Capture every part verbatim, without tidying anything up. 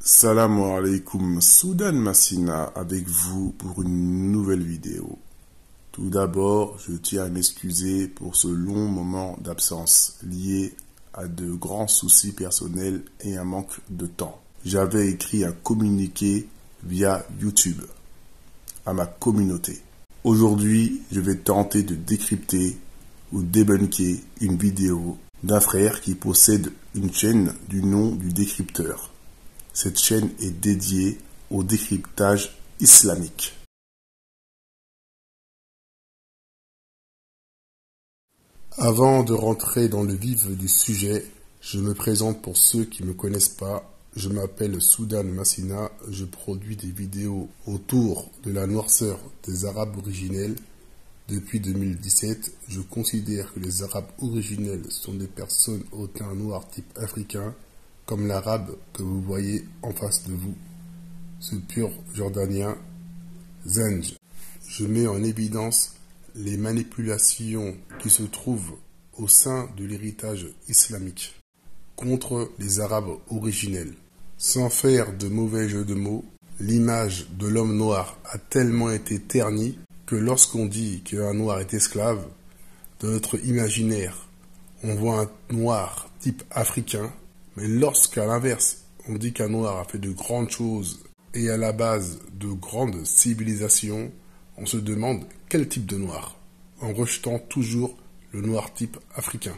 Salam alaikum, Soudan Massina avec vous pour une nouvelle vidéo. Tout d'abord, je tiens à m'excuser pour ce long moment d'absence lié à de grands soucis personnels et un manque de temps. J'avais écrit un communiqué via YouTube à ma communauté. Aujourd'hui, je vais tenter de décrypter ou débunker une vidéo d'un frère qui possède une chaîne du nom du décrypteur. Cette chaîne est dédiée au décryptage islamique. Avant de rentrer dans le vif du sujet, je me présente pour ceux qui ne me connaissent pas. Je m'appelle Soudan Massina, je produis des vidéos autour de la noirceur des Arabes originels. Depuis deux mille dix-sept, je considère que les Arabes originels sont des personnes au teint noir type africain, comme l'arabe que vous voyez en face de vous, ce pur jordanien Zenj. Je mets en évidence les manipulations qui se trouvent au sein de l'héritage islamique contre les Arabes originels. Sans faire de mauvais jeux de mots, l'image de l'homme noir a tellement été ternie que lorsqu'on dit qu'un noir est esclave, dans notre imaginaire, on voit un noir type africain. Mais lorsqu'à l'inverse, on dit qu'un noir a fait de grandes choses et à la base de grandes civilisations, on se demande quel type de noir, en rejetant toujours le noir type africain.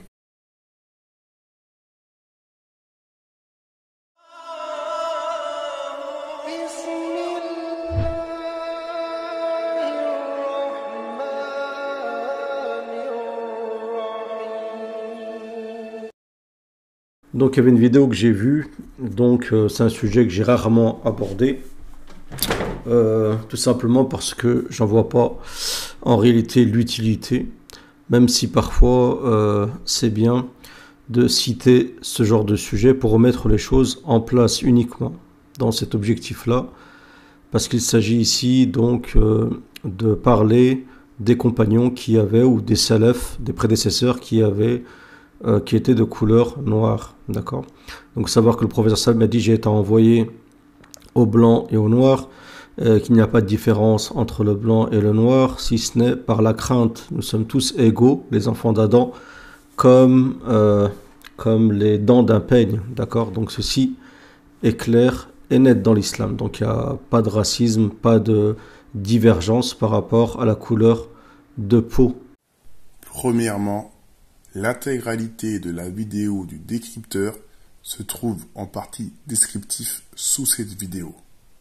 Donc il y avait une vidéo que j'ai vue, donc euh, c'est un sujet que j'ai rarement abordé, euh, tout simplement parce que j'en vois pas en réalité l'utilité, même si parfois euh, c'est bien de citer ce genre de sujet pour remettre les choses en place uniquement dans cet objectif-là, parce qu'il s'agit ici donc euh, de parler des compagnons qui avaient, ou des salafs, des prédécesseurs qui avaient Euh, qui était de couleur noire, d'accord. Donc savoir que le professeur Sallam a dit j'ai été envoyé au blanc et au noir, euh, qu'il n'y a pas de différence entre le blanc et le noir, si ce n'est par la crainte. Nous sommes tous égaux, les enfants d'Adam, comme, euh, comme les dents d'un peigne, d'accord. Donc ceci est clair et net dans l'islam. Donc il n'y a pas de racisme, pas de divergence par rapport à la couleur de peau. Premièrement, l'intégralité de la vidéo du décrypteur se trouve en partie descriptif sous cette vidéo.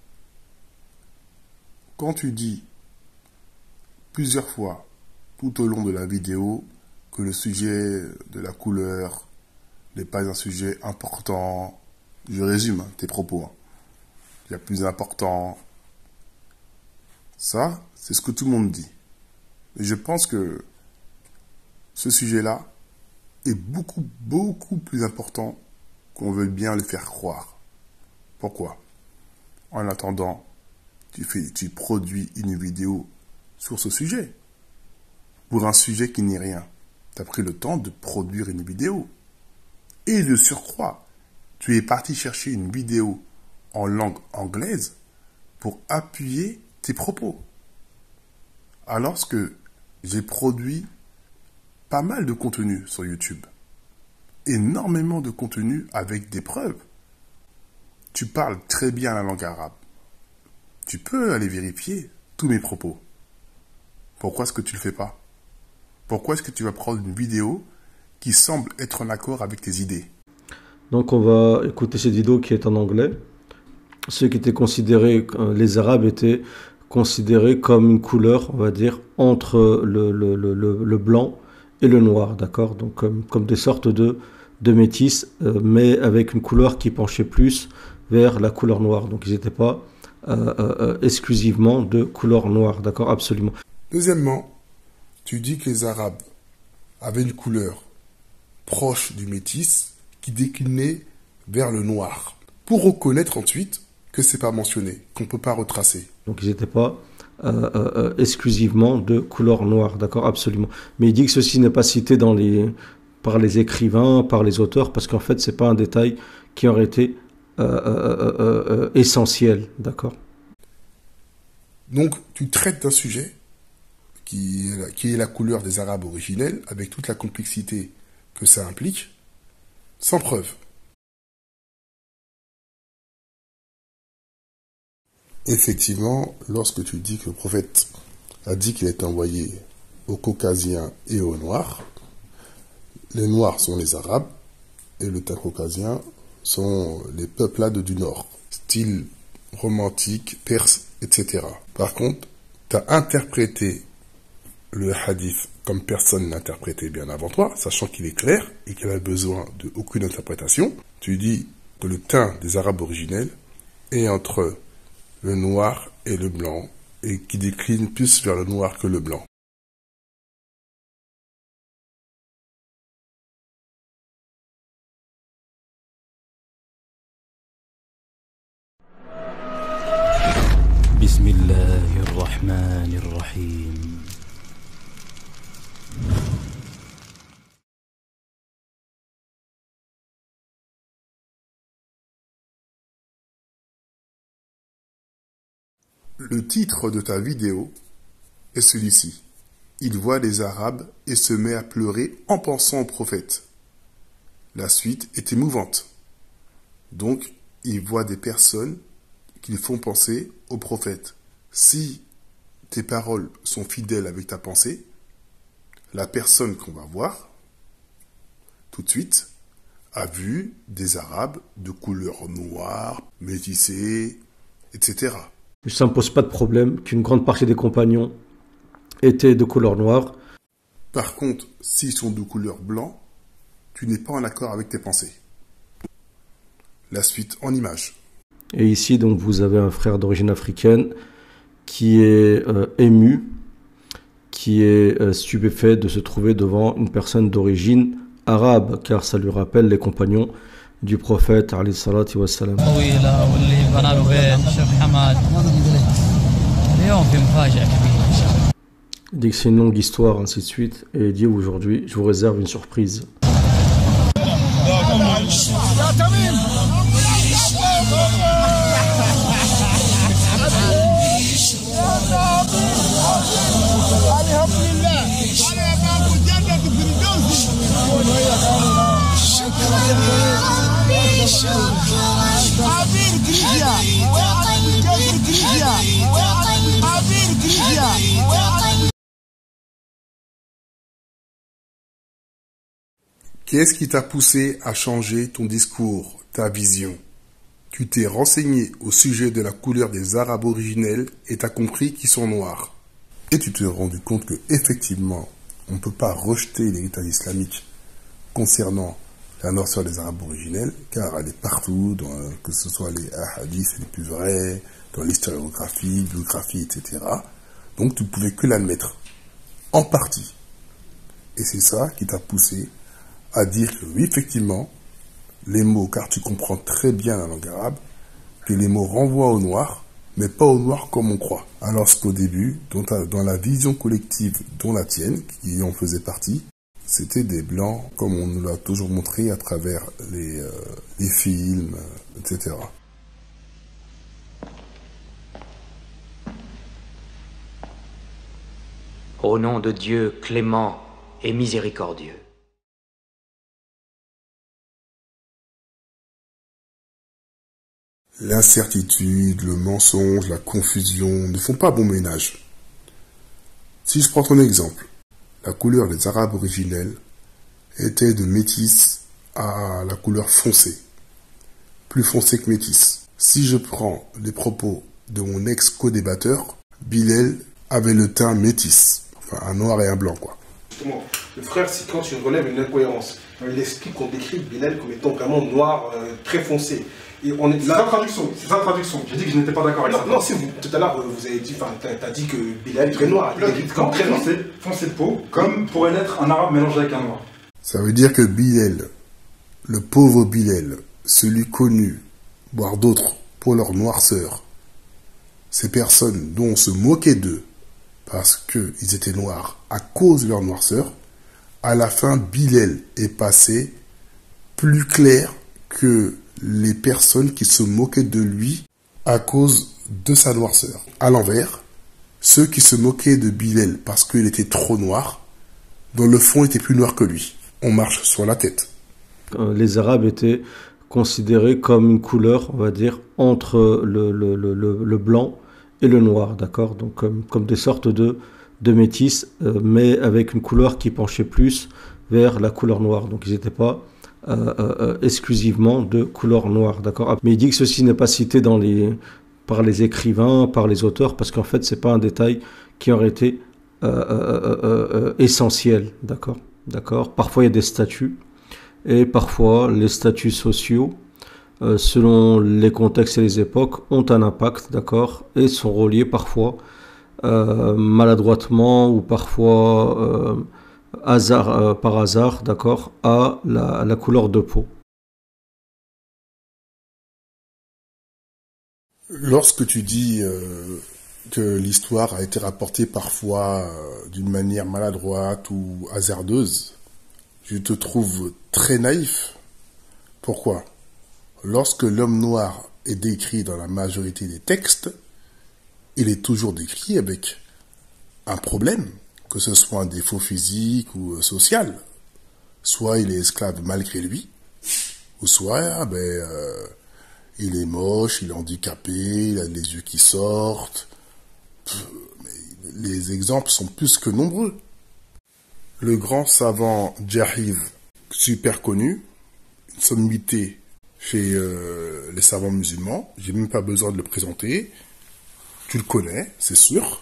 Quand tu dis plusieurs fois tout au long de la vidéo que le sujet de la couleur n'est pas un sujet important, je résume hein, tes propos, hein. Il y a plus important. Ça, c'est ce que tout le monde dit. Et je pense que ce sujet-là est beaucoup, beaucoup plus important qu'on veut bien le faire croire. Pourquoi? En attendant, tu, fais, tu produis une vidéo sur ce sujet. Pour un sujet qui n'est rien. Tu as pris le temps de produire une vidéo. Et de surcroît, tu es parti chercher une vidéo en langue anglaise pour appuyer tes propos. Alors que j'ai produit pas mal de contenu sur YouTube. Énormément de contenu avec des preuves. Tu parles très bien la langue arabe. Tu peux aller vérifier tous mes propos. Pourquoi est-ce que tu ne le fais pas? Pourquoi est-ce que tu vas prendre une vidéo qui semble être en accord avec tes idées? Donc on va écouter cette vidéo qui est en anglais. Ceux qui étaient considérés, les Arabes étaient considérés comme une couleur, on va dire, entre le, le, le, le, le blanc et le noir, d'accord, donc comme, comme des sortes de, de métis, euh, mais avec une couleur qui penchait plus vers la couleur noire. Donc ils n'étaient pas euh, euh, exclusivement de couleur noire, d'accord, absolument. Deuxièmement, tu dis que les Arabes avaient une couleur proche du métis qui déclinait vers le noir, pour reconnaître ensuite que c'est pas mentionné, qu'on ne peut pas retracer. Donc ils n'étaient pas Euh, euh, exclusivement de couleur noire, d'accord, absolument. Mais il dit que ceci n'est pas cité dans les, par les écrivains, par les auteurs, parce qu'en fait, c'est pas un détail qui aurait été euh, euh, euh, essentiel, d'accord? Donc, tu traites d'un sujet qui est, la, qui est la couleur des Arabes originels, avec toute la complexité que ça implique, sans preuve. Effectivement, lorsque tu dis que le prophète a dit qu'il est envoyé aux Caucasiens et aux Noirs, les Noirs sont les Arabes, et le teint caucasien sont les peuplades du Nord, style romantique, perse, et cetera. Par contre, tu as interprété le hadith comme personne l'a interprété bien avant toi, sachant qu'il est clair et qu'il a besoin d'aucune interprétation. Tu dis que le teint des Arabes originels est entre le noir et le blanc, et qui décline plus vers le noir que le blanc. Bismillahirrahmanirrahim. Le titre de ta vidéo est celui-ci. Il voit les Arabes et se met à pleurer en pensant au prophète. La suite est émouvante. Donc, il voit des personnes qui lui font penser au prophète. Si tes paroles sont fidèles avec ta pensée, la personne qu'on va voir, tout de suite, a vu des Arabes de couleur noire, métissés, et cetera. Ça ne me pose pas de problème qu'une grande partie des compagnons étaient de couleur noire. Par contre, s'ils sont de couleur blanc, tu n'es pas en accord avec tes pensées. La suite en images. Et ici, donc, vous avez un frère d'origine africaine qui est euh, ému, qui est euh, stupéfait de se trouver devant une personne d'origine arabe, car ça lui rappelle les compagnons du prophète alayhi salatu wassalam. Il dit que c'est une longue histoire, ainsi de suite, et il dit aujourd'hui, je vous réserve une surprise. Qu'est-ce qui t'a poussé à changer ton discours, ta vision? Tu t'es renseigné au sujet de la couleur des Arabes originels et t'as compris qu'ils sont noirs. Et tu t'es rendu compte que effectivement, on ne peut pas rejeter l'héritage islamique concernant la noirceur des Arabes originels, car elle est partout, dans, que ce soit les hadiths les plus vrais, dans l'historiographie, biographie, et cetera. Donc tu ne pouvais que l'admettre, en partie. Et c'est ça qui t'a poussé à dire que oui, effectivement, les mots, car tu comprends très bien la langue arabe, que les mots renvoient au noir, mais pas au noir comme on croit. Alors qu'au début, dans, ta, dans la vision collective dont la tienne, qui en faisait partie, c'était des blancs, comme on nous l'a toujours montré à travers les, euh, les films, et cetera. Au nom de Dieu clément et miséricordieux. L'incertitude, le mensonge, la confusion ne font pas bon ménage. Si je prends ton exemple, la couleur des Arabes originels était de métis à la couleur foncée, plus foncée que métis. Si je prends les propos de mon ex-co-débatteur, Bilal avait le teint métis, enfin un noir et un blanc quoi. Justement, le frère, c'est quand tu relèves une incohérence. Il explique qu'on décrit Bilal comme étant vraiment noir, euh, très foncé. Et on est C'est là... sa traduction, c'est sa traduction. J'ai dit que je n'étais pas d'accord avec Non, ça. non, c'est vous. Tout à l'heure, vous avez dit, enfin, t'as as dit que Bilal est très noir. Il est Comme très noir. foncé, foncé de peau, comme pourrait l'être un arabe mélangé avec un noir. Ça veut dire que Bilal, le pauvre Bilal, celui connu, voire d'autres, pour leur noirceur, ces personnes dont on se moquait d'eux, parce qu'ils étaient noirs à cause de leur noirceur, à la fin, Bilal est passé plus clair que les personnes qui se moquaient de lui à cause de sa noirceur. À l'envers, ceux qui se moquaient de Bilal parce qu'il était trop noir, dans le fond étaient plus noirs que lui. On marche sur la tête. Les Arabes étaient considérés comme une couleur, on va dire, entre le, le, le, le blanc et le noir, d'accord? Donc comme, comme des sortes de, de métis, euh, mais avec une couleur qui penchait plus vers la couleur noire. Donc ils n'étaient pas euh, euh, exclusivement de couleur noire, d'accord? Mais il dit que ceci n'est pas cité dans les, par les écrivains, par les auteurs, parce qu'en fait, c'est pas un détail qui aurait été euh, euh, euh, euh, essentiel, d'accord? D'accord? Parfois, il y a des statuts, et parfois, les statuts sociaux, euh, selon les contextes et les époques, ont un impact, d'accord? Et sont reliés parfois euh, maladroitement ou parfois euh, hasard, euh, par hasard, d'accord, à la, à la couleur de peau. Lorsque tu dis euh, que l'histoire a été rapportée parfois euh, d'une manière maladroite ou hasardeuse, je te trouve très naïf. Pourquoi? Lorsque l'homme noir est décrit dans la majorité des textes, il est toujours décrit avec un problème, que ce soit un défaut physique ou social. Soit il est esclave malgré lui, ou soit ah ben, euh, il est moche, il est handicapé, il a les yeux qui sortent. Pff, mais les exemples sont plus que nombreux. Le grand savant Jahiz, super connu, une sommité chez euh, les savants musulmans, j'ai même pas besoin de le présenter, tu le connais, c'est sûr.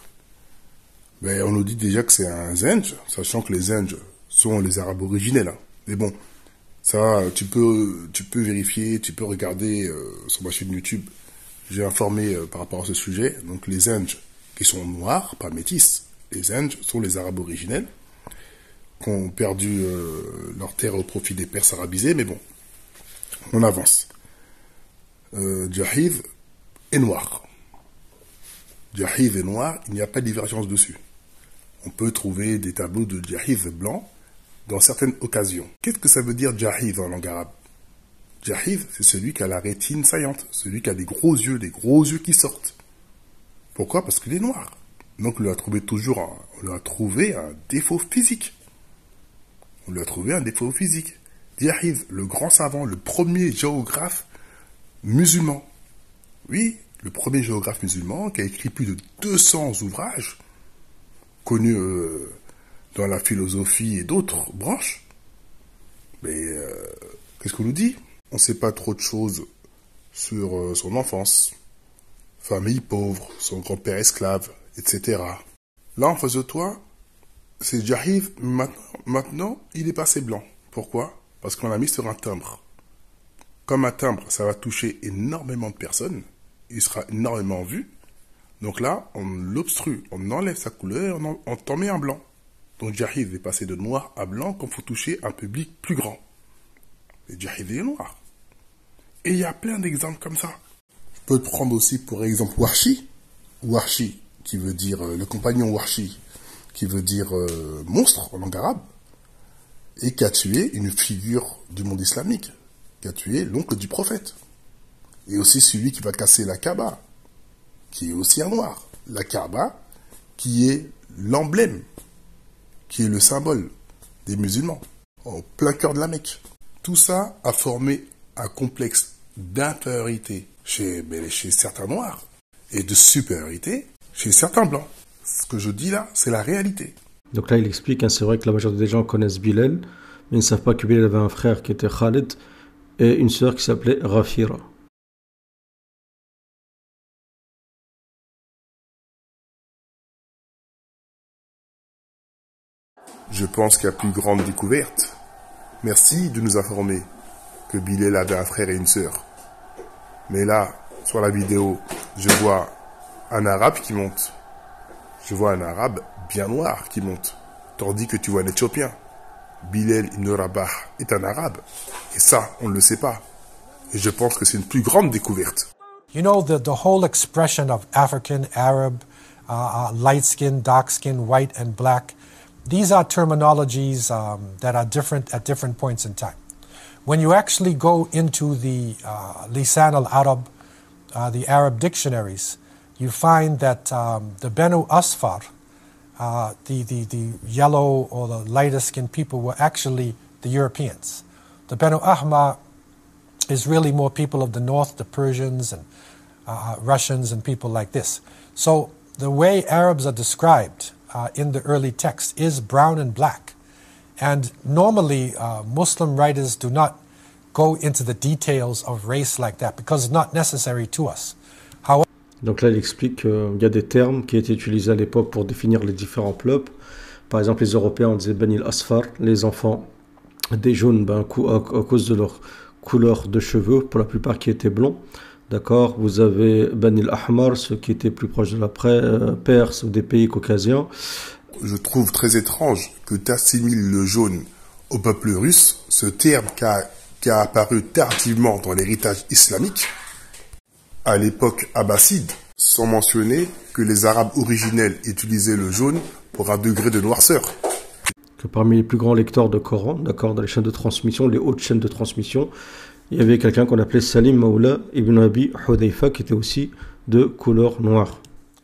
Ben, on nous dit déjà que c'est un Zinj, sachant que les Zinj sont les Arabes originels. Hein. Mais bon, ça, tu peux, tu peux vérifier, tu peux regarder euh, sur ma chaîne YouTube. J'ai informé euh, par rapport à ce sujet. Donc les Zinj qui sont noirs, pas métis, les Zinj sont les Arabes originels, qui ont perdu euh, leur terre au profit des Perses arabisés. Mais bon, on avance. Euh, Jahiz est noir. Jahiz est noir, il n'y a pas de divergence dessus. On peut trouver des tableaux de Jahiz blanc dans certaines occasions. Qu'est-ce que ça veut dire Jahiz en langue arabe? Jahiz, c'est celui qui a la rétine saillante, celui qui a des gros yeux, des gros yeux qui sortent. Pourquoi? Parce qu'il est noir. Donc on lui a trouvé toujours un, on lui a trouvé un défaut physique. On lui a trouvé un défaut physique. Jahiz, le grand savant, le premier géographe musulman. Oui, le premier géographe musulman qui a écrit plus de deux cents ouvrages connus euh, dans la philosophie et d'autres branches. Mais euh, qu'est-ce qu'on nous dit? On ne sait pas trop de choses sur euh, son enfance, famille pauvre, son grand-père esclave, et cetera. Là, en face de toi, c'est Jahiz, maintenant, maintenant, il est passé blanc. Pourquoi? Parce qu'on l'a mis sur un timbre. Comme un timbre, ça va toucher énormément de personnes, il sera énormément vu. Donc là, on l'obstrue, on enlève sa couleur, on, on t'en met un blanc. Donc Jahiz est passé de noir à blanc quand il faut toucher un public plus grand. Et Jahiz est noir. Et il y a plein d'exemples comme ça. Je peux te prendre aussi pour exemple Warshi. Warshi, qui veut dire euh, le compagnon Warshi, qui veut dire euh, monstre en langue arabe, et qui a tué une figure du monde islamique, qui a tué l'oncle du prophète. Et aussi celui qui va casser la Kaaba, qui est aussi un noir. La Kaaba, qui est l'emblème, qui est le symbole des musulmans, en plein cœur de la Mecque. Tout ça a formé un complexe d'infériorité chez, ben, chez certains noirs et de supériorité chez certains blancs. Ce que je dis là, c'est la réalité. Donc là, il explique, hein, c'est vrai que la majorité des gens connaissent Bilal, mais ils ne savent pas que Bilal avait un frère qui était Khalid et une sœur qui s'appelait Rafira. Je pense qu'il y a plus grande découverte. Merci de nous informer que Bilal avait un frère et une sœur. Mais là, sur la vidéo, je vois un arabe qui monte. Je vois un arabe bien noir qui monte. Tandis que tu vois un éthiopien. Bilal ibn Rabah est un arabe. Et ça, on ne le sait pas. Et je pense que c'est une plus grande découverte. You know, the, the whole expression of African, Arab, uh, uh, light skin, dark skin, white and black, these are terminologies um, that are different at different points in time. when you actually go into the uh, Lisan al-Arab, uh, the Arab dictionaries, you find that um, the Banu Asfar, uh, the, the, the yellow or the lighter skinned people, were actually the Europeans. The Banu Ahmar is really more people of the north, the Persians and uh, Russians and people like this. So the way Arabs are described uh, in the early text is brown and black. And normally uh, Muslim writers do not go into the details of race like that because it's not necessary to us. However, Donc là, il explique qu'il y a des termes qui étaient utilisés à l'époque pour définir les différents peuples. Par exemple, les Européens, on disait Bani al-Asfar, les enfants des jaunes, ben, à, à cause de leur couleur de cheveux, pour la plupart qui étaient blonds. D'accord, vous avez Bani al-Ahmar, ceux qui étaient plus proches de la Perse ou des pays caucasiens. Je trouve très étrange que tu assimiles le jaune au peuple russe, ce terme qui a, qui a apparu tardivement dans l'héritage islamique, à l'époque abbasside, sans mentionner que les Arabes originels utilisaient le jaune pour un degré de noirceur. Que parmi les plus grands lecteurs de Coran, d'accord, dans les chaînes de transmission, les hautes chaînes de transmission, il y avait quelqu'un qu'on appelait Salim Maoula ibn Abi Hudayfa qui était aussi de couleur noire.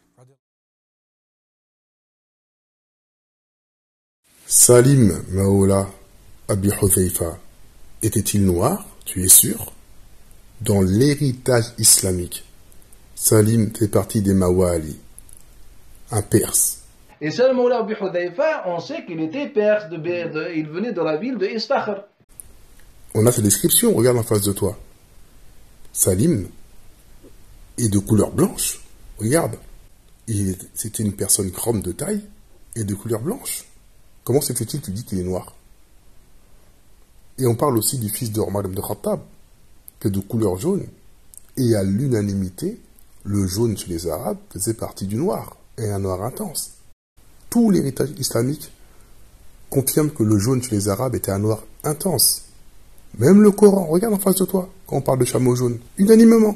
Salim Maoula Abi Hudayfa était-il noir? Tu es sûr? Dans l'héritage islamique, Salim fait partie des Mawali, un perse. Et Salim Maoula Abi Hudayfa, on sait qu'il était perse, de, de, il venait de la ville de Istakhr. On a sa description, regarde en face de toi. Salim est de couleur blanche, regarde. C'était une personne grande de taille et de couleur blanche. Comment se fait-il que tu dis qu'il est noir? Et on parle aussi du fils de Omar ibn Khattab, qui est de couleur jaune. Et à l'unanimité, le jaune chez les Arabes faisait partie du noir, et un noir intense. Tout l'héritage islamique confirme que le jaune chez les Arabes était un noir intense. Même le Coran, regarde en face de toi, quand on parle de chameau jaune, unanimement.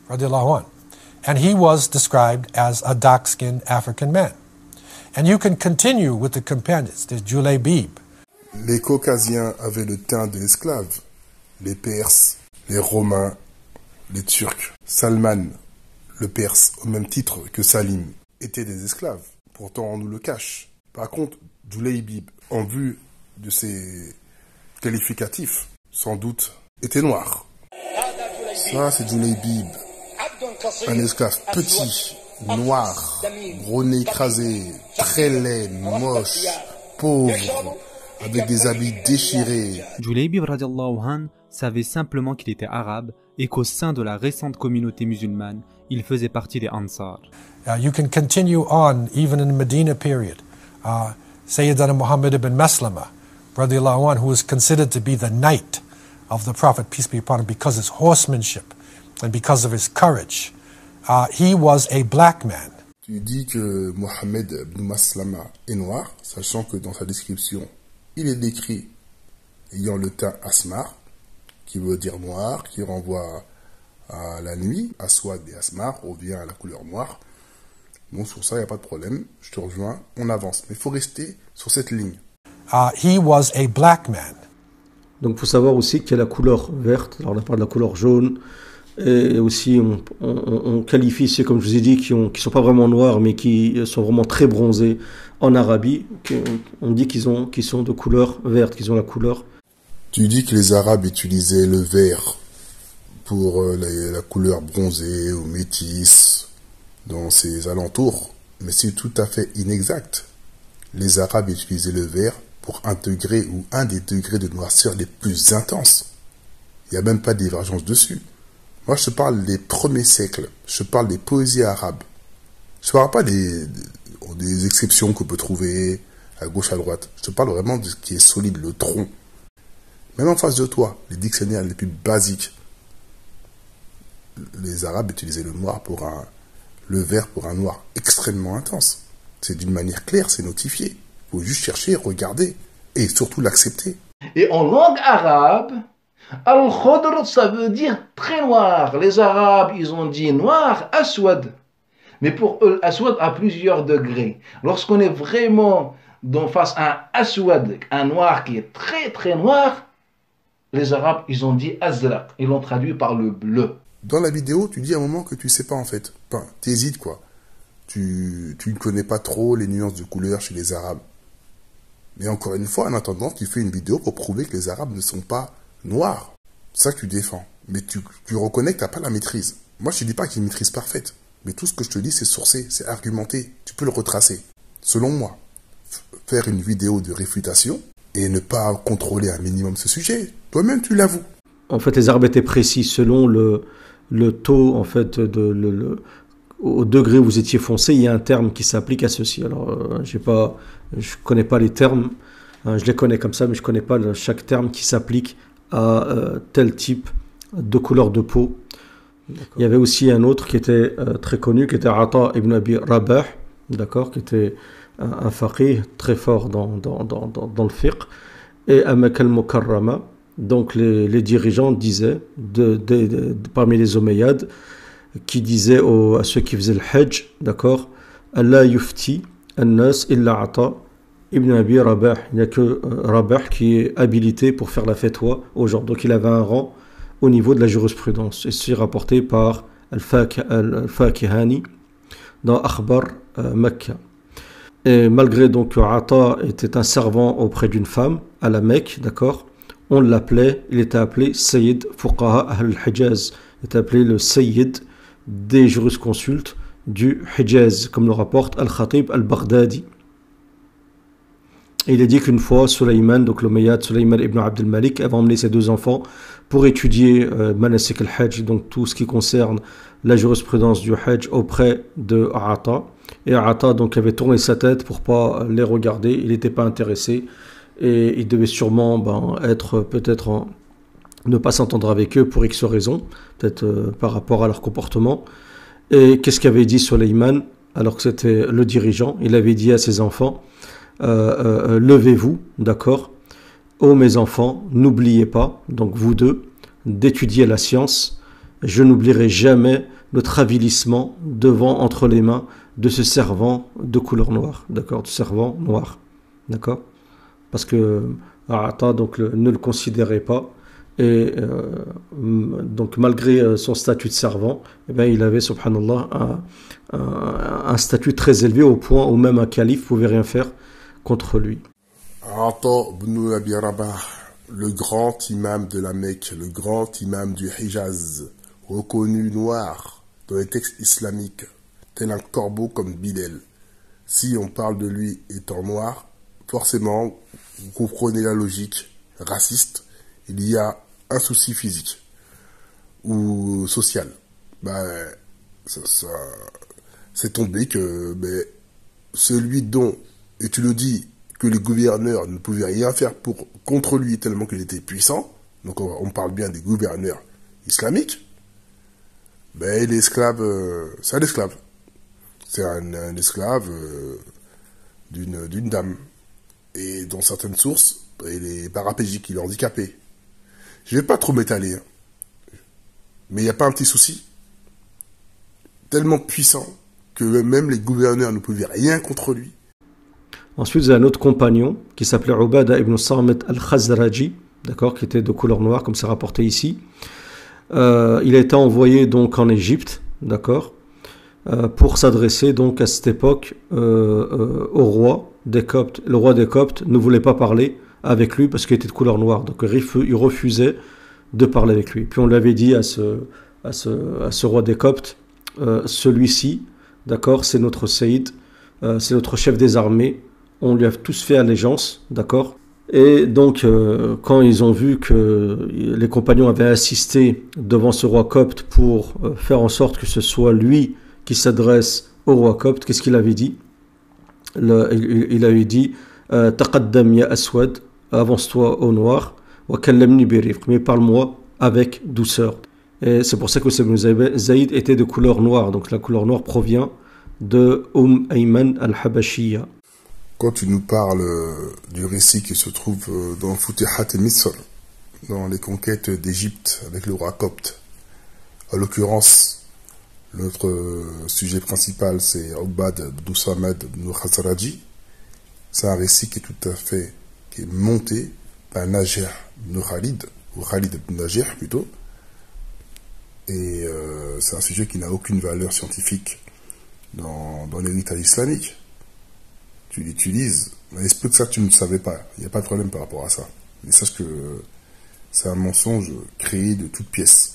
And he was described as a dark-skinned African man. And you can continue with the companions, the Julaybib. Les Caucasiens avaient le teint de l'esclave. Les Perses, les Romains, les Turcs. Salman, le Perse, au même titre que Salim, étaient des esclaves. Pourtant, on nous le cache. Par contre, Julaybib, en vue de ses qualificatifs, sans doute, était noir. Ça, c'est Julaybib. Un esclave petit, noir, gros nez écrasé, très laid, moche, pauvre, avec des habits déchirés. Julaybib radiallahu anh savait simplement qu'il était arabe et qu'au sein de la récente communauté musulmane, il faisait partie des Ansar. Uh, you can continue on even in the Medina period. Uh, Sayyidina Muhammad ibn Maslama, radiallahu anh, who was considered to be the knight of the Prophet, peace be upon him, because of his horsemanship and because of his courage. Uh, he was a black man. Tu dis que Mohammed ibn Maslama est noir, sachant que dans sa description, il est décrit ayant le teint asmar, qui veut dire noir, qui renvoie à la nuit. Aswad et asmar revient à la couleur noire. Bon, sur ça, il n'y a pas de problème. Je te rejoins, on avance. Mais il faut rester sur cette ligne. Uh, he was a black man. Donc, il faut savoir aussi qu'il y a la couleur verte. Alors, on a parlé de la couleur jaune. Et aussi, on, on, on qualifie ceux, comme je vous ai dit, qui ne qui sont pas vraiment noirs, mais qui sont vraiment très bronzés en Arabie. On dit qu'ils ont, qu'ils sont de couleur verte, qu'ils ont la couleur. Tu dis que les Arabes utilisaient le vert pour la, la couleur bronzée ou métisse dans ses alentours, mais c'est tout à fait inexact. Les Arabes utilisaient le vert pour un degré ou un des degrés de noirceur les plus intenses. Il n'y a même pas de divergence dessus. Moi, je te parle des premiers siècles. Je te parle des poésies arabes. Je ne parle pas des, des, des exceptions qu'on peut trouver à gauche, à droite. Je te parle vraiment de ce qui est solide, le tronc. Même en face de toi, les dictionnaires les plus basiques. Les Arabes utilisaient le noir pour un, le vert pour un noir extrêmement intense. C'est d'une manière claire, c'est notifié. Il faut juste chercher, regarder et surtout l'accepter. Et en langue arabe, Al-Khudr, ça veut dire très noir. Les Arabes, ils ont dit noir, aswad. Mais pour eux, aswad a plusieurs degrés. Lorsqu'on est vraiment dans face à un aswad, un noir qui est très très noir, les Arabes, ils ont dit azraq. Ils l'ont traduit par le bleu. Dans la vidéo, tu dis à un moment que tu sais pas en fait. Enfin, t'hésites quoi. Tu, tu ne connais pas trop les nuances de couleurs chez les Arabes. Mais encore une fois, en attendant, tu fais une vidéo pour prouver que les Arabes ne sont pas noirs. C'est ça que tu défends. Mais tu, tu reconnais que tu n'as pas la maîtrise. Moi, je ne te dis pas qu'il y a une maîtrise parfaite. Mais tout ce que je te dis, c'est sourcé, c'est argumenté. Tu peux le retracer. Selon moi, faire une vidéo de réfutation et ne pas contrôler un minimum ce sujet, toi-même, tu l'avoues. En fait, les Arabes étaient précis selon le, le taux, en fait, de, le, le, au degré où vous étiez foncé, il y a un terme qui s'applique à ceci. Alors, euh, j'ai pas, je ne connais pas les termes, hein, je les connais comme ça, mais je ne connais pas le, chaque terme qui s'applique à euh, tel type de couleur de peau. Il y avait aussi un autre qui était euh, très connu, qui était Ata ibn Abi Rabah, d'accord, qui était un, un faqih très fort dans, dans, dans, dans, dans le fiqh, et Amak al-Mukarrama. Donc les, les dirigeants disaient, de, de, de, de, parmi les Omeyyades, qui disaient aux, à ceux qui faisaient le Hajj, d'accord, Allah yufti an-nas illa Ata ibn Abi Rabah. Il n'y a que euh, Rabah qui est habilité pour faire la fatwa aux gens. Donc il avait un rang au niveau de la jurisprudence. Et c'est rapporté par Al-Fakihani dans Akhbar euh, Mecca. Et malgré donc que Ata était un servant auprès d'une femme à la Mecque, d'accord, on l'appelait, il était appelé Sayyid Fuqaha al-Hijaz. Il était appelé le Sayyid des jurisconsultes du Hijaz, comme le rapporte Al-Khatib al-Baghdadi. Et il a dit qu'une fois, Sulayman, donc l'Omeyyade Sulayman ibn Abd al-Malik, avait emmené ses deux enfants pour étudier euh, Manasik al-Hajj, donc tout ce qui concerne la jurisprudence du Hajj auprès de Ata. Et Ata donc avait tourné sa tête pour pas les regarder, il n'était pas intéressé et il devait sûrement ben, être peut-être en, ne pas s'entendre avec eux pour X raisons, peut-être euh, par rapport à leur comportement. Et qu'est-ce qu'avait dit Sulayman alors que c'était le dirigeant? Il avait dit à ses enfants, Euh, euh, levez-vous, d'accord, ô mes enfants, n'oubliez pas, donc vous deux, d'étudier la science. Je n'oublierai jamais notre avilissement devant, entre les mains de ce servant de couleur noire, d'accord, de servant noir, d'accord, parce que Ata donc le, ne le considérait pas et euh, donc malgré son statut de servant, eh bien, il avait subhanallah un, un, un statut très élevé au point où même un calife pouvait rien faire contre lui. Ata ibn Abi Rabah, le grand imam de la Mecque, le grand imam du Hijaz, reconnu noir dans les textes islamiques, tel un corbeau comme Bilal. Si on parle de lui étant noir, forcément, vous comprenez la logique raciste, il y a un souci physique ou social. Ben, ça, ça, c'est tombé que ben, celui dont, et tu le dis, que les gouverneurs ne pouvaient rien faire pour, contre lui tellement qu'il était puissant, donc on, on parle bien des gouverneurs islamiques, ben l'esclave, euh, c'est un esclave. C'est un, un esclave euh, d'une, d'une dame. Et dans certaines sources, il est paraplégique, il est handicapé. Je vais pas trop m'étaler, hein. Mais il n'y a pas un petit souci. Tellement puissant que même les gouverneurs ne pouvaient rien contre lui. Ensuite, il y a un autre compagnon qui s'appelait Ubada ibn Samit al-Khazraji, d'accord, qui était de couleur noire, comme c'est rapporté ici. Euh, il a été envoyé donc en Égypte, d'accord, euh, pour s'adresser donc à cette époque euh, euh, au roi des Coptes. Le roi des Coptes ne voulait pas parler avec lui parce qu'il était de couleur noire, donc il refusait de parler avec lui. Puis on lui avait dit à ce, à ce, à ce roi des Coptes, euh, celui-ci, d'accord, c'est notre Saïd, euh, c'est notre chef des armées. On lui a tous fait allégeance, d'accord. Et donc, euh, quand ils ont vu que les compagnons avaient assisté devant ce roi copte pour euh, faire en sorte que ce soit lui qui s'adresse au roi copte, qu'est-ce qu'il avait dit? Le, il, il avait dit euh, Taqaddam ya aswad, avance-toi au noir, wa kallamni bi rifq, mais parle-moi avec douceur. Et c'est pour ça que Ibn Zayd était de couleur noire. Donc la couleur noire provient de Umm Ayman al-Habashiyya. Quand tu nous parles du récit qui se trouve dans Futihat et Misr, dans les conquêtes d'Égypte avec le roi copte, en l'occurrence, notre sujet principal c'est Ubad Dousamad ibn Khazraji, c'est un récit qui est tout à fait qui est monté par Najih ibn Khalid ou Khalid ibn Najih plutôt. Et euh, c'est un sujet qui n'a aucune valeur scientifique dans, dans l'héritage islamique. Tu l'utilises, mais il se peut que ça tu ne savais pas, il n'y a pas de problème par rapport à ça. Mais sache que c'est un mensonge créé de toutes pièces.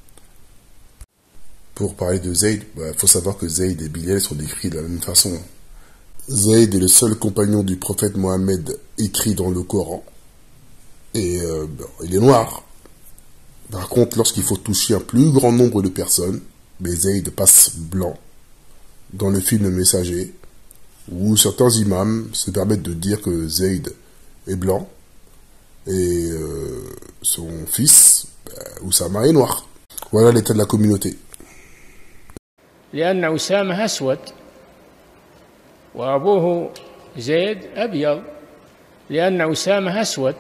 Pour parler de Zayd, il bah, faut savoir que Zayd et Bilal sont décrits de la même façon. Zayd est le seul compagnon du prophète Mohammed écrit dans le Coran. Et euh, bah, il est noir. Par contre, lorsqu'il faut toucher un plus grand nombre de personnes, bah, Zayd passe blanc. Dans le film Le Messager, où certains imams se permettent de dire que Zayd est blanc, et euh, son fils, bah, Oussama, est noir. Voilà l'état de la communauté. لأن أسامة أسود وأبوه زيد أبيض لأن أسامة أسود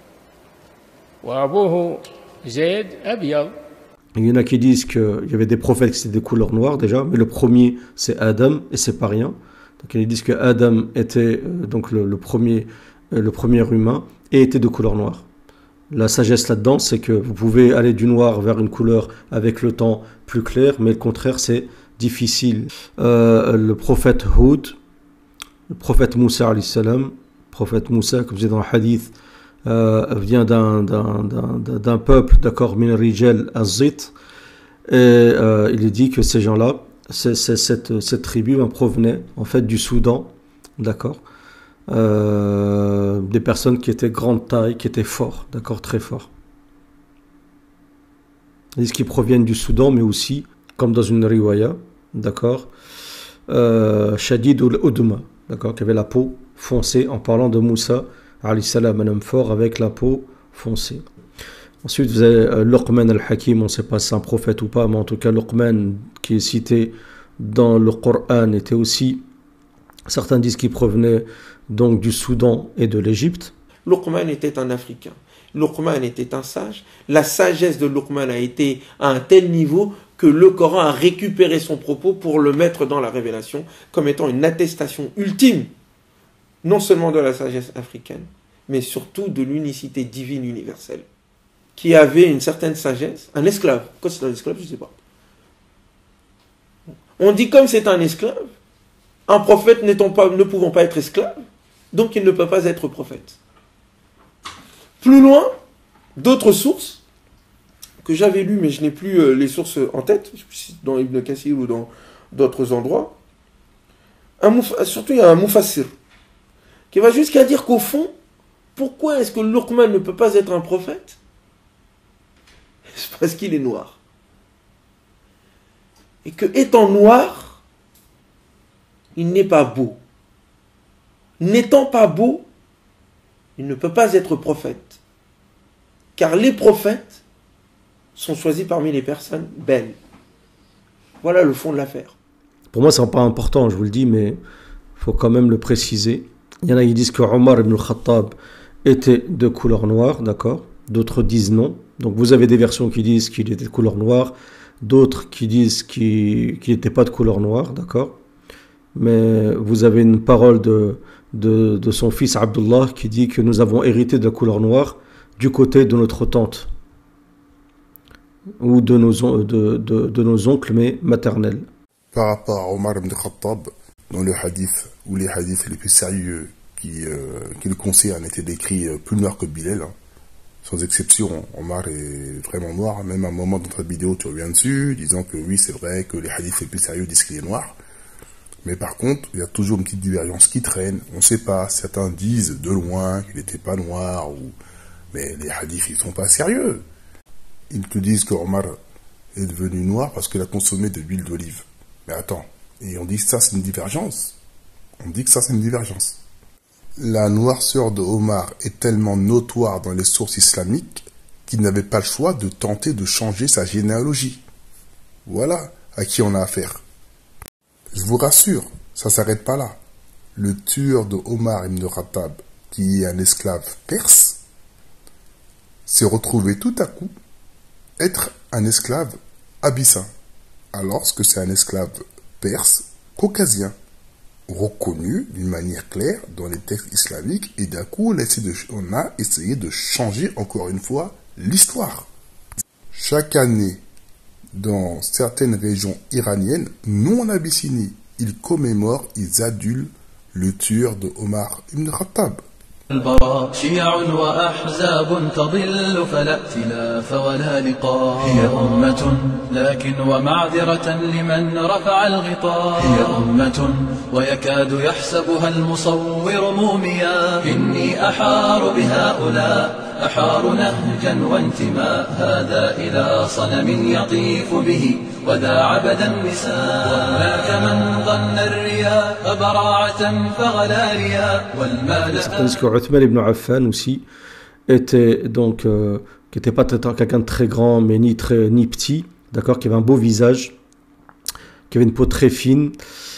وأبوه زيد أبيض. Il y en a qui disent qu'il y avait des prophètes qui étaient des couleurs noires déjà, mais le premier c'est Adam et c'est pas rien. Donc ils disent que Adam était euh, donc le, le premier euh, le premier humain et était de couleur noire. La sagesse là-dedans, c'est que vous pouvez aller du noir vers une couleur avec le temps plus clair, mais le contraire c'est difficile. Euh, le prophète Houd, le prophète Moussa alayhi salam, le prophète Moussa, comme c'est dans le hadith, euh, vient d'un, d'un, d'un, d'un peuple, d'accord, min rijal az-zit, et euh, il est dit que ces gens-là, c'est, c'est, cette, cette tribu hein, provenait en fait du Soudan, d'accord, euh, des personnes qui étaient grande taille, qui étaient forts, d'accord, très forts. Ils disent qu'ils proviennent du Soudan, mais aussi comme dans une riwaya, d'accord, euh, Shadid ul-Udma, d'accord, qui avait la peau foncée, en parlant de Moussa, alayhi salam, un homme fort avec la peau foncée. Ensuite, vous avez euh, Luqman al-Hakim, on ne sait pas si c'est un prophète ou pas, mais en tout cas, Luqman, qui est cité dans le Coran, était aussi, certains disent qu'il provenait donc du Soudan et de l'Égypte. Luqman était un Africain. Luqman était un sage. La sagesse de Luqman a été à un tel niveau que le Coran a récupéré son propos pour le mettre dans la révélation comme étant une attestation ultime, non seulement de la sagesse africaine, mais surtout de l'unicité divine universelle, qui avait une certaine sagesse. Un esclave, quand c'est un esclave, je ne sais pas. On dit comme c'est un esclave, un prophète n'étant pas, ne pouvant pas être esclave, donc il ne peut pas être prophète. Plus loin, d'autres sources que j'avais lues, mais je n'ai plus euh, les sources en tête, dans Ibn Kathir ou dans d'autres endroits, un mouf, surtout il y a un Mufassir, qui va jusqu'à dire qu'au fond, pourquoi est-ce que Luqman ne peut pas être un prophète? C'est parce qu'il est noir. Et que étant noir, il n'est pas beau. N'étant pas beau, il ne peut pas être prophète. Car les prophètes sont choisis parmi les personnes belles. Voilà le fond de l'affaire. Pour moi, ce n'est pas important, je vous le dis, mais il faut quand même le préciser. Il y en a qui disent que Omar ibn al-Khattab était de couleur noire, d'accord. D'autres disent non. Donc vous avez des versions qui disent qu'il était de couleur noire, d'autres qui disent qu'il n'était pas de couleur noire, d'accord. Mais vous avez une parole de, de, de son fils Abdullah qui dit que nous avons hérité de la couleur noire du côté de notre tante ou de nos, de, de, de nos oncles, mais maternels. Par rapport à Omar ibn Khattab, dans le hadith, ou les hadiths les plus sérieux qui, euh, qui le concernent étaient décrits euh, plus noirs que Bilal, hein. Sans exception, Omar est vraiment noir. Même à un moment dans ta vidéo, tu reviens dessus, disant que oui, c'est vrai que les hadiths les plus sérieux disent qu'il est noir. Mais par contre, il y a toujours une petite divergence qui traîne. On ne sait pas. Certains disent de loin qu'il n'était pas noir, ou... mais les hadiths, ils ne sont pas sérieux. Ils te disent que Omar est devenu noir parce qu'il a consommé de l'huile d'olive. Mais attends, et on dit que ça, c'est une divergence. On dit que ça, c'est une divergence. La noirceur de Omar est tellement notoire dans les sources islamiques qu'il n'avait pas le choix de tenter de changer sa généalogie. Voilà à qui on a affaire. Je vous rassure, ça ne s'arrête pas là. Le tueur de Omar ibn Khattab, qui est un esclave perse, s'est retrouvé tout à coup être un esclave abyssin, alors que c'est un esclave perse caucasien, reconnu d'une manière claire dans les textes islamiques, et d'un coup on a, essayé de, on a essayé de changer encore une fois l'histoire. Chaque année, dans certaines régions iraniennes, non en Abyssinie, ils commémorent, ils adulent le tueur de Omar ibn Khattab. البراء شيع وأحزاب تضل فلا ائتلاف ولا لقاء هي أمة لكن ومعذرة لمن رفع الغطاء هي أمة ويكاد يحسبها المصور موميا إني أحار بهؤلاء أحار نهجا وانتماء هذا إلى صنم يطيف به وذا عبد النساء وهناك من ظن الرياء براعة فغلا رياء والمال. Parce que Uthman ibn Affan aussi était donc euh, qui n'était pas quelqu'un de très grand mais ni très ni petit, d'accord, qui avait un beau visage, qui avait une peau très fine,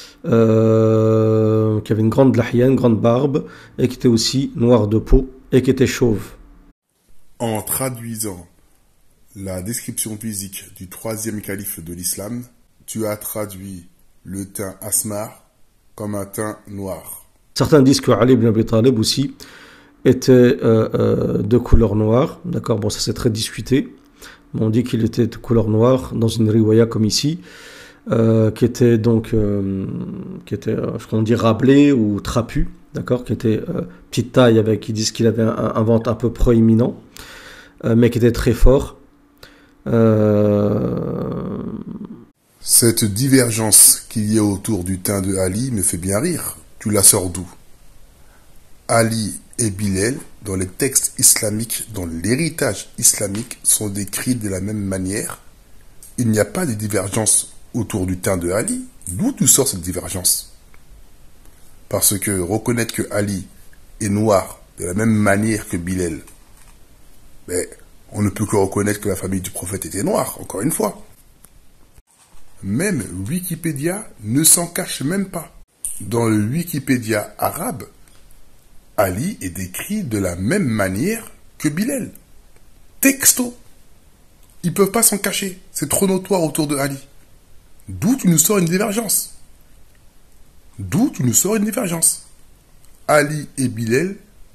euh, qui avait une grande lahia, une grande barbe et qui était aussi noir de peau et qui était chauve. En traduisant la description physique du troisième calife de l'islam, tu as traduit le teint asmar comme un teint noir. Certains disent que Ali ibn Abi Talib aussi était euh, euh, de couleur noire, d'accord, bon ça c'est très discuté, mais on dit qu'il était de couleur noire dans une riwaya comme ici, euh, qui était donc, euh, qui était, euh, ce qu'on dit rablé ou trapu, d'accord, qui était euh, petite taille avec, ils disent qu'il avait un, un ventre un peu proéminent, euh, mais qui était très fort. Euh... Cette divergence qu'il y a autour du teint de Ali me fait bien rire. Tu la sors d'où? Ali et Bilal, dans les textes islamiques, dans l'héritage islamique, sont décrits de la même manière. Il n'y a pas de divergence autour du teint de Ali. D'où tu sors cette divergence? Parce que reconnaître que Ali est noir de la même manière que Bilal, mais on ne peut que reconnaître que la famille du prophète était noire, encore une fois. Même Wikipédia ne s'en cache même pas. Dans le Wikipédia arabe, Ali est décrit de la même manière que Bilal. Texto. Ils ne peuvent pas s'en cacher. C'est trop notoire autour de Ali. D'où tu nous sors une divergence. D'où tu nous sors une divergence. Ali et Bilal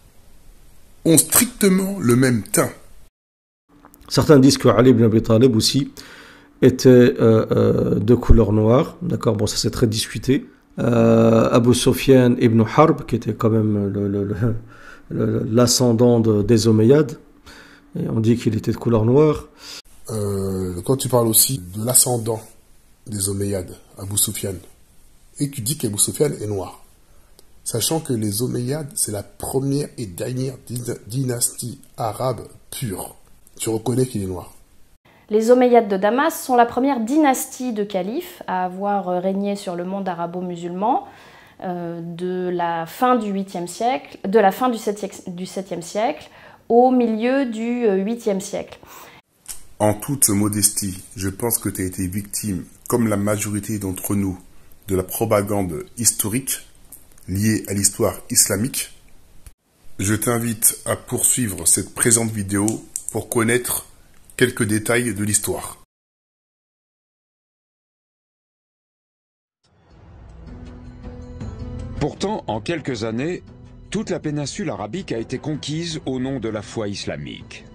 ont strictement le même teint. Certains disent que Ali ibn Abi Talib aussi était euh, euh, de couleur noire, d'accord, bon ça c'est très discuté. Euh, Abu Sufyan ibn Harb, qui était quand même le, le, le, le, l'ascendant de, des Omeyyades, et on dit qu'il était de couleur noire. Euh, quand tu parles aussi de l'ascendant des Omeyyades, Abu Sufyan, et tu dis qu'Abu Sufyan est noir, sachant que les Omeyyades, c'est la première et dernière dynastie arabe pure. Tu reconnais qu'il est noir. Les Omeyyades de Damas sont la première dynastie de califes à avoir régné sur le monde arabo-musulman euh, de la fin du huitième siècle, de la fin du septième siècle au milieu du huitième siècle. En toute modestie, je pense que tu as été victime, comme la majorité d'entre nous, de la propagande historique liée à l'histoire islamique. Je t'invite à poursuivre cette présente vidéo pour connaître quelques détails de l'histoire. Pourtant, en quelques années, toute la péninsule arabique a été conquise au nom de la foi islamique.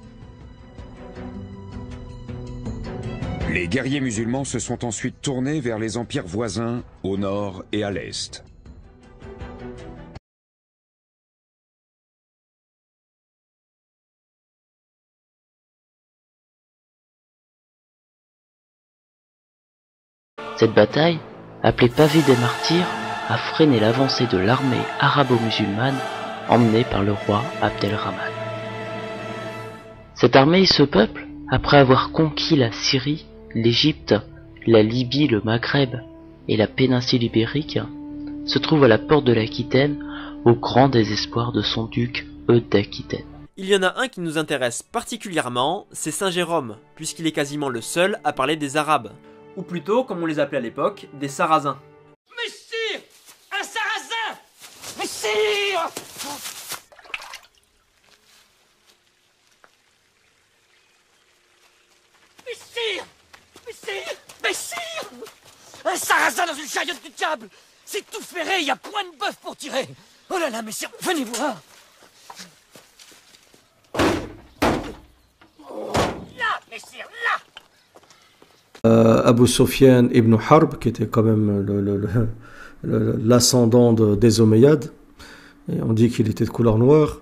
Les guerriers musulmans se sont ensuite tournés vers les empires voisins au nord et à l'est. Cette bataille, appelée Pavé des Martyrs, a freiné l'avancée de l'armée arabo-musulmane emmenée par le roi Abdelrahman. Cette armée et ce peuple, après avoir conquis la Syrie, l'Égypte, la Libye, le Maghreb et la péninsule ibérique, se trouve à la porte de l'Aquitaine au grand désespoir de son duc Eudes d'Aquitaine. Il y en a un qui nous intéresse particulièrement, c'est Saint Jérôme, puisqu'il est quasiment le seul à parler des Arabes. Ou plutôt, comme on les appelait à l'époque, des Sarrasins. Messire! Un Sarrasin! Messire! Messire! Messire! Messire! Un Sarrasin dans une chariote du diable! C'est tout ferré, il y a point de bœuf pour tirer! Oh là là, messire, venez voir! Messire, là. Euh, Abu Sufyan ibn Harb, qui était quand même le, le, le, le, l'ascendant de, des Omeyyades, et on dit qu'il était de couleur noire.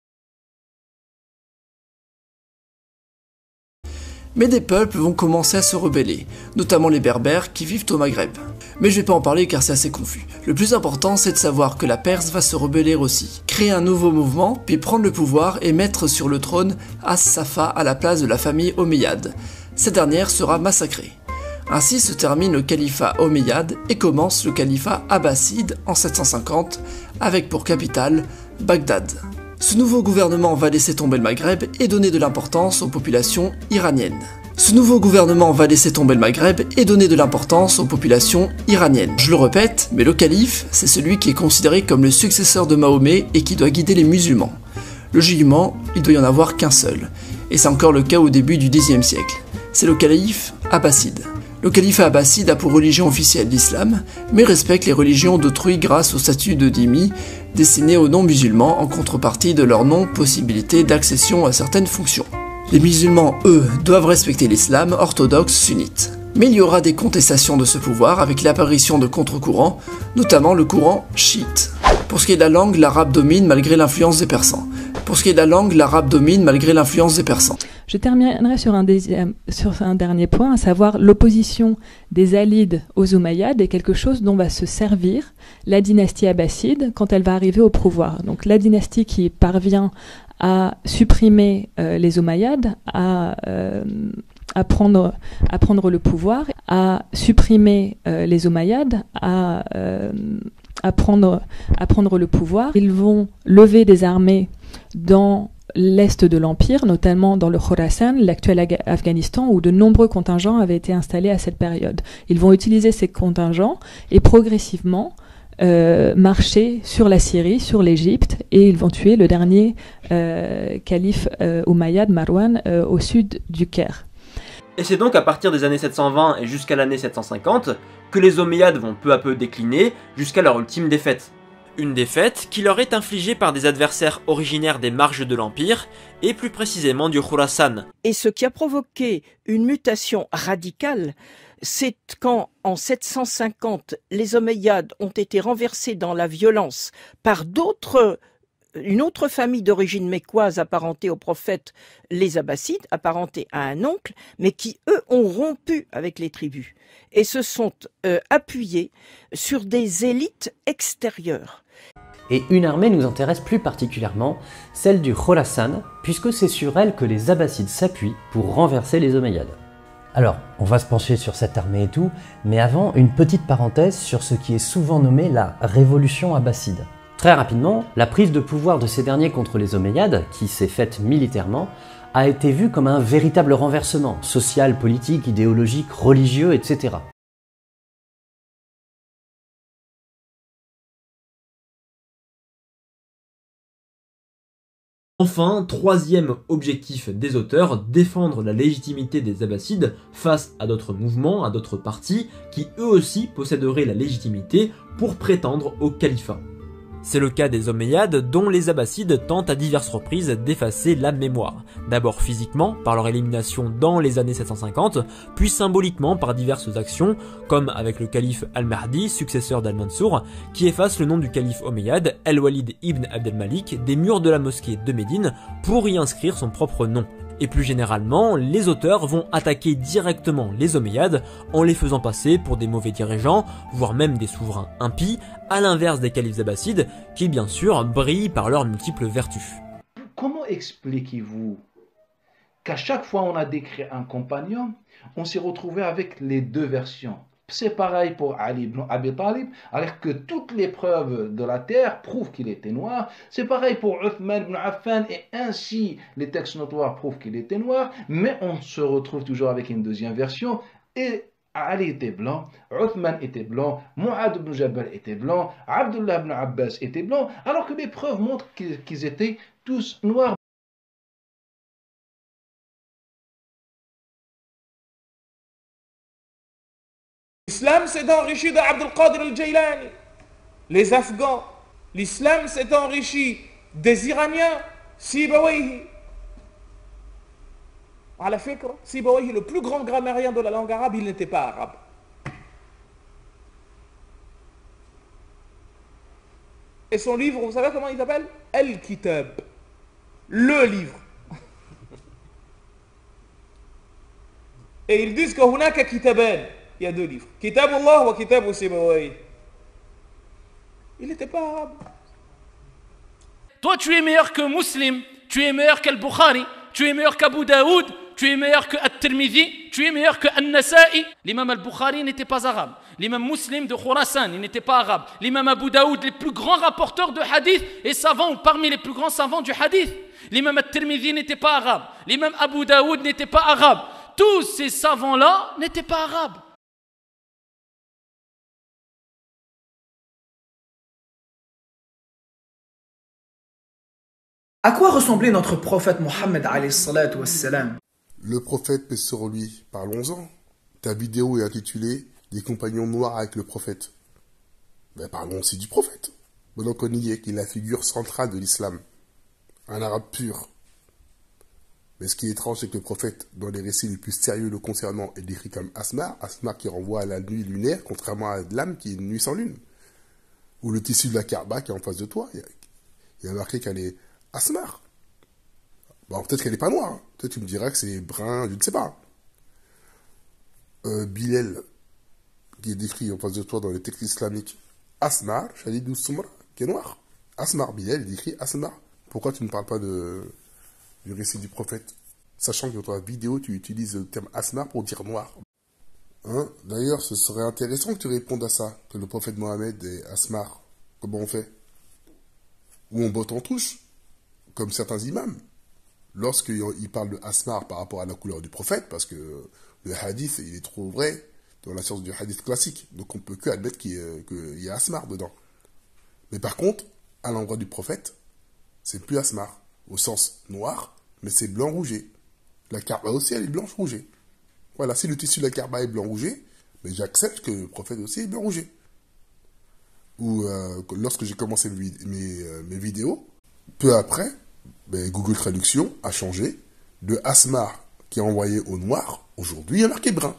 Mais des peuples vont commencer à se rebeller, notamment les Berbères qui vivent au Maghreb. Mais je vais pas en parler car c'est assez confus. Le plus important, c'est de savoir que la Perse va se rebeller aussi, créer un nouveau mouvement, puis prendre le pouvoir et mettre sur le trône As-Safa à la place de la famille Omeyyade. Cette dernière sera massacrée. Ainsi se termine le califat Omeyyade et commence le califat abbasside en sept cent cinquante, avec pour capitale Bagdad. Ce nouveau gouvernement va laisser tomber le Maghreb et donner de l'importance aux populations iraniennes. Ce nouveau gouvernement va laisser tomber le Maghreb et donner de l'importance aux populations iraniennes. Je le répète, mais le calife, c'est celui qui est considéré comme le successeur de Mahomet et qui doit guider les musulmans. Logiquement, il doit y en avoir qu'un seul, et c'est encore le cas au début du dixième siècle. C'est le calife abbasside. Le califat abbasside a pour religion officielle l'islam, mais respecte les religions d'autrui grâce au statut de dhimmi, destiné aux non-musulmans en contrepartie de leur non-possibilité d'accession à certaines fonctions. Les musulmans, eux, doivent respecter l'islam orthodoxe sunnite. Mais il y aura des contestations de ce pouvoir avec l'apparition de contre-courants, notamment le courant chiite. Pour ce qui est de la langue, l'arabe domine malgré l'influence des persans. Pour ce qui est de la langue, l'arabe domine malgré l'influence des persans. Je terminerai sur un, deuxième, sur un dernier point, à savoir l'opposition des Alides aux Omeyyades est quelque chose dont va se servir la dynastie abbasside quand elle va arriver au pouvoir. Donc la dynastie qui parvient à supprimer euh, les Omeyyades, à, euh, à, prendre, à prendre le pouvoir, à supprimer euh, les Omeyyades, à, euh, à, prendre, à prendre le pouvoir. Ils vont lever des armées dans l'est de l'Empire, notamment dans le Khorasan, l'actuel Afghanistan, où de nombreux contingents avaient été installés à cette période. Ils vont utiliser ces contingents et progressivement euh, marcher sur la Syrie, sur l'Égypte, et ils vont tuer le dernier euh, calife euh, Omeyyade, Marwan, euh, au sud du Caire. Et c'est donc à partir des années sept cent vingt et jusqu'à l'année sept cent cinquante que les Omeyyades vont peu à peu décliner jusqu'à leur ultime défaite. Une défaite qui leur est infligée par des adversaires originaires des marges de l'Empire, et plus précisément du Khorasan. Et ce qui a provoqué une mutation radicale, c'est quand, en sept cent cinquante, les Omeyyades ont été renversés dans la violence par d'autres, une autre famille d'origine mécoise apparentée au prophète, les Abbassides, apparentés à un oncle, mais qui, eux, ont rompu avec les tribus et se sont euh, appuyés sur des élites extérieures. Et une armée nous intéresse plus particulièrement, celle du Khorasan, puisque c'est sur elle que les Abbassides s'appuient pour renverser les Omeyyades. Alors, on va se pencher sur cette armée et tout, mais avant, une petite parenthèse sur ce qui est souvent nommé la révolution abbasside. Très rapidement, la prise de pouvoir de ces derniers contre les Omeyyades, qui s'est faite militairement, a été vue comme un véritable renversement, social, politique, idéologique, religieux, et cetera. Enfin, troisième objectif des auteurs, défendre la légitimité des Abbassides face à d'autres mouvements, à d'autres partis, qui eux aussi posséderaient la légitimité pour prétendre au califat. C'est le cas des Omeyyades dont les Abbassides tentent à diverses reprises d'effacer la mémoire. D'abord physiquement, par leur élimination dans les années sept cent cinquante, puis symboliquement par diverses actions, comme avec le calife Al-Mahdi, successeur d'Al-Mansour, qui efface le nom du calife Omeyyade, Al-Walid ibn Abd al-Malik, des murs de la mosquée de Médine, pour y inscrire son propre nom. Et plus généralement, les auteurs vont attaquer directement les Omeyyades en les faisant passer pour des mauvais dirigeants, voire même des souverains impies, à l'inverse des califes abbassides, qui bien sûr brillent par leurs multiples vertus. Comment expliquez-vous qu'à chaque fois on a décrit un compagnon, on s'est retrouvé avec les deux versions? C'est pareil pour Ali ibn Abi Talib, alors que toutes les preuves de la terre prouvent qu'il était noir. C'est pareil pour Uthman ibn Affan, et ainsi les textes notoires prouvent qu'il était noir, mais on se retrouve toujours avec une deuxième version, et Ali était blanc, Uthman était blanc, Mu'ad ibn Jabal était blanc, Abdullah ibn Abbas était blanc, alors que les preuves montrent qu'ils étaient tous noirs. L'islam s'est enrichi d'Abd al-Qadir al-Jaylani, les Afghans. L'islam s'est enrichi des Iraniens, Sibawayhi. À la fikra, Sibawayh, le plus grand grammairien de la langue arabe, il n'était pas arabe. Et son livre, vous savez comment il s'appelle? Al-Kitab. Le livre. Et ils disent que hunaka kitaban. Il y a deux livres. Kitab Allah wa Kitab Sibawayh. Il n'était pas arabe. Toi, tu es meilleur que Muslim, tu es meilleur qu'Al-Bukhari, tu es meilleur qu'Abu Daoud, tu es meilleur que At-Tirmidhi, tu es meilleur que An-Nasa'i. L'imam Al-Bukhari n'était pas arabe. L'imam Muslim de Khurasan, il n'était pas arabe. L'imam Abu Daoud, les plus grands rapporteurs de hadith et savants, ou parmi les plus grands savants du hadith. L'imam At-Tirmidhi n'était pas arabe. L'imam Abu Daoud n'était pas arabe. Tous ces savants-là n'étaient pas arabes. À quoi ressemblait notre prophète Mohammed alayhi salatu wassalam? Le prophète, paix sur lui, parlons-en. Ta vidéo est intitulée « Des compagnons noirs avec le prophète ». Ben parlons aussi du prophète. Bon, on y est, qui est la figure centrale de l'islam. Un arabe pur. Mais ce qui est étrange, c'est que le prophète, dans les récits les plus sérieux le concernant, est décrit comme Asmar. Asmar qui renvoie à la nuit lunaire, contrairement à l'âme qui est une nuit sans lune. Ou le tissu de la Kaaba qui est en face de toi. Il y a, il y a marqué qu'elle est Asmar. Bon, peut-être qu'elle n'est pas noire. Hein. Peut-être que tu me diras que c'est brun, je ne sais pas. Euh, Bilal, qui est décrit en face de toi dans les textes islamiques. Asmar, Shadidou Soumra, qui est noir. Asmar, Bilal est décrit Asmar. Pourquoi tu ne parles pas de, du récit du prophète? Sachant que dans ta vidéo, tu utilises le terme Asmar pour dire noir. Hein? D'ailleurs, ce serait intéressant que tu répondes à ça, que le prophète Mohammed est Asmar. Comment on fait? Ou on botte en touche, comme certains imams. Lorsqu'ils parlent de Asmar par rapport à la couleur du prophète, parce que le hadith, il est trop vrai dans la science du hadith classique. Donc on ne peut que admettre qu'il y, a, y a Asmar dedans. Mais par contre, à l'endroit du prophète, c'est plus Asmar, au sens noir, mais c'est blanc-rougé. La Kaaba aussi, elle est blanche-rougée. Voilà, si le tissu de la Kaaba est blanc-rougé, mais j'accepte que le prophète aussi est blanc-rougé. Ou euh, lorsque j'ai commencé mes, mes, euh, mes vidéos, peu après, ben, Google Traduction a changé de Asmar qui est envoyé au noir, aujourd'hui il y a marqué brun.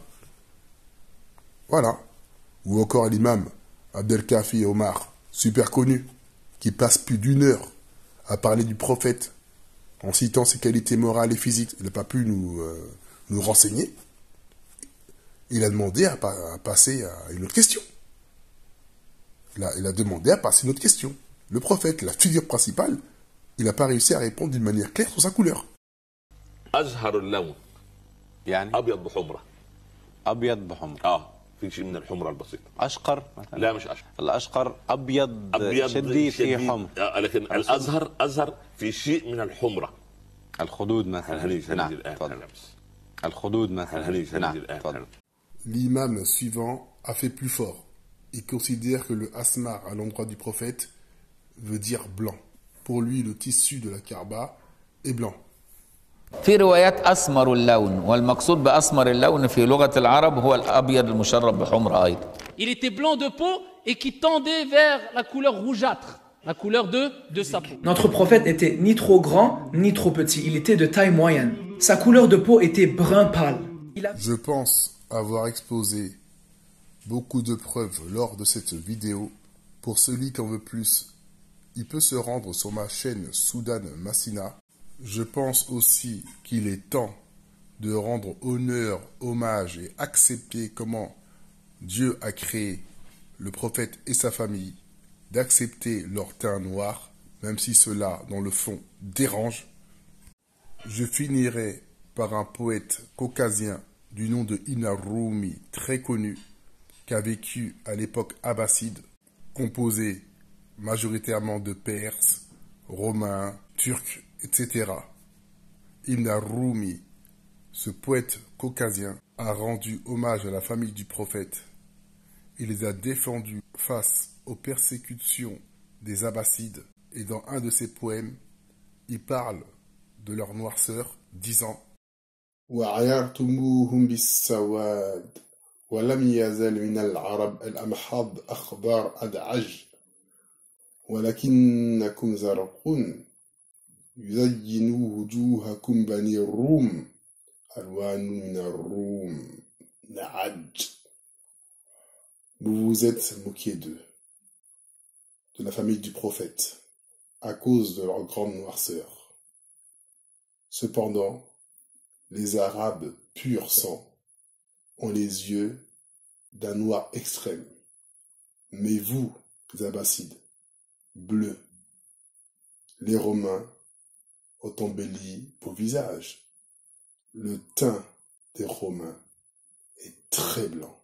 Voilà. Ou encore l'imam Abdelkafi Omar, super connu, qui passe plus d'une heure à parler du prophète en citant ses qualités morales et physiques. Il n'a pas pu nous, euh, nous renseigner. Il a demandé à, à passer à une autre question. Il a, il a demandé à passer à une autre question. Le prophète, la figure principale, il n'a pas réussi à répondre d'une manière claire sur sa couleur. أزهر اللون يعني أبيض بحمرة أبيض بحمرة آه في شيء من الحمرة البسيطة أشقر مثلا لا مش أشقر الأشقر أبيض, أبيض شديد فيه حمر آه لكن الأزهر أزهر في شيء من الحمرة الخدود مثلا هنيجي هنيجي الآن الخدود مثلا هنيجي هنيجي الآن. L'imam suivant a fait plus fort. Il considère que le asmar à l'endroit du prophète veut dire blanc. Pour lui, le tissu de la Kaaba est blanc. في روايات أسمر اللون والمقصود بأسمر اللون في لغة العرب هو الأبيض المشرب بحمرة أيضا. Il était blanc de peau et qui tendait vers la couleur rougeâtre, la couleur de, de sa peau. Notre prophète n'était ni trop grand ni trop petit, il était de taille moyenne. Sa couleur de peau était brun pâle. Il a... Je pense avoir exposé beaucoup de preuves lors de cette vidéo. Pour celui qui en veut plus, il peut se rendre sur ma chaîne Soudan Massina. Je pense aussi qu'il est temps de rendre honneur, hommage et accepter comment Dieu a créé le prophète et sa famille, d'accepter leur teint noir, même si cela, dans le fond, dérange. Je finirai par un poète caucasien du nom de Ibn Rumi, très connu, qui a vécu à l'époque abbasside, composé majoritairement de Perses, Romains, Turcs, et cetera. Ibn Rumi, ce poète caucasien, a rendu hommage à la famille du prophète. Il les a défendus face aux persécutions des Abbassides. Et dans un de ses poèmes, il parle de leur noirceur, disant وَعَيَرْتُمُوهُمْ بِالسَّوَادِ وَلَمْ يَزَلْ مِنَ الْعَرَبِ الْأَمْحَضْ أَخْبَارَ أَدْعَجْ وَلَكِنَّكُمْ زَرْقٌ يزينوا وجوهكم بني الروم Alwanu minarum na'aj. Vous vous êtes moqué d'eux, de la famille du prophète, à cause de leur grande noirceur. Cependant, les Arabes pur sang ont les yeux d'un noir extrême. Mais vous, les Abbassides, bleus, les Romains ont embelli vos visages. Le teint des Romains est très blanc.